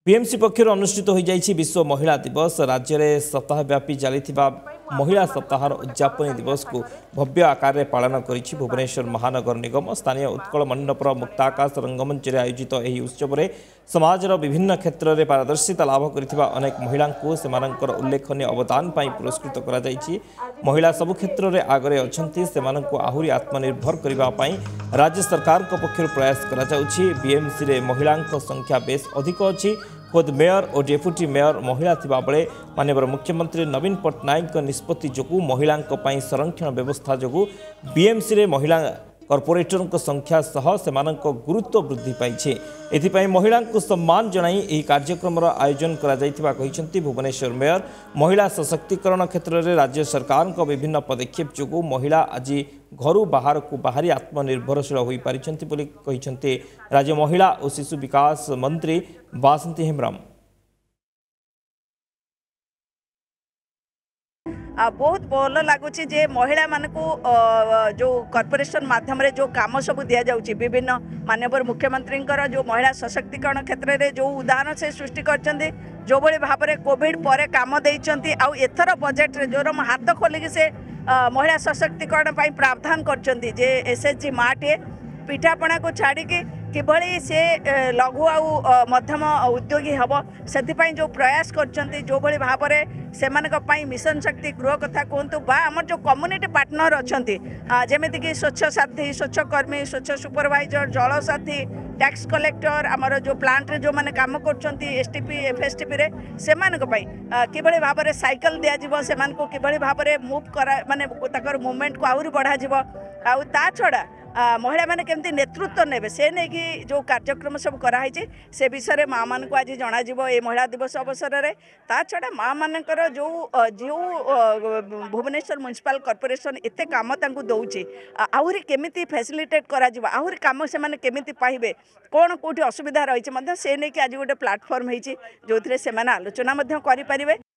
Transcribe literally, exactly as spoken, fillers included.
BMC पक्षर अनुष्ठित हो जाइछि विश्व महिला दिवस। राज्य में सप्ताहव्यापी चली महिला सप्ताह उद्यापनी दिवस को भव्य आकार में पालन करिछि भुवनेश्वर महानगर निगम। स्थानीय उत्कल मंडपर मुक्ताकाश रंगमंच रे आयोजित यह उत्सव में समाजर विभिन्न क्षेत्र में पारदर्शिता लाभ करथिबा अनेक महिला को सेमानंकर उल्लेखनीय अवदान पाई पुरस्कृत करा जाइछि। महिला सबु क्षेत्र में आगरे अछंती सेमानंको आहुरी आत्मनिर्भर करबा पाई राज्य सरकार को पक्षर प्रयास करा जाउछि। बीएमसी रे महिलांक संख्या बेस अधिक अछि। खुद मेयर और डेप्यूटी मेयर महिला थिबा बेले माननीय मुख्यमंत्री नवीन पट्टनायक निष्पत्ति जोगु महिलां संरक्षण व्यवस्था जोगु बीएमसी रे महिला कॉर्पोरेटर संख्या सह सेमानंक गुरुत्व वृद्धि पाइछे। एथिपाई महिला को सम्मान जनाई एही कार्यक्रम आयोजन करा जायतिबा कहिसेंती भुवनेश्वर मेयर। महिला सशक्तिकरण क्षेत्र में राज्य सरकार को विभिन्न पदक्षेप जोगु महिला आज घर बाहर को बाहरी आत्मनिर्भरशील हो पारिछंती बोली कहिसेंती राज्य महिला और शिशु विकास मंत्री बासंती हेम्ब्रम। बहुत भल लगुच जे महिला मान को जो कॉर्पोरेशन माध्यम रे जो काम सब दि जाउची विभिन्न माननीय मुख्यमंत्री जो महिला सशक्तिकरण क्षेत्र में जो उदाहरण से सृष्टि करछंती जो बड़े भाव में कोविड पर काम देइछंती आउ एथर बजेट रे जोर हाथ खोलिक से महिला सशक्तिकरण पाई प्रावधान करछंती जे एसएचजी माटे पिठापणा को छाड़ी किभली से लघु आउ मध्यम उद्योगी हम से जो प्रयास करछंती जो भली भाव में से मिशन शक्ति गृह कथा कहतु बा आमर जो कम्युनिटी पार्टनर अच्छी जमीक कि स्वच्छ साथी स्वच्छ कर्मी स्वच्छ सुपरवाइजर जल साथी टैक्स कलेक्टर आमर जो प्लांट रे जो माने काम करछंती एसटीपी एफएसटीपी रे सेमानक पई किभली भाव में साइकिल दिया जिवो सेमान को किभली भाव में मूव करा माने ताकर मूवमेंट को आहुरी बढ़ा जिवो आउ ता छड़ा महिला मैंने केमती नेतृत्व ने से नहीं कि जो कार्यक्रम सब कराई से विषय में माँ मान को आज जन ये महिला दिवस अवसर में ता छड़ा माँ मानकर जो जो भुवनेश्वर म्युनिसिपल कॉर्पोरेशन एते काम दौची आहरी केमिति फैसिलिटेट करा आहरी काम से माने केमिति पाइबे कौन कौटी असुविधा रही से नहीं कि आज गोटे प्लाटफर्म होती जो थे आलोचना करें।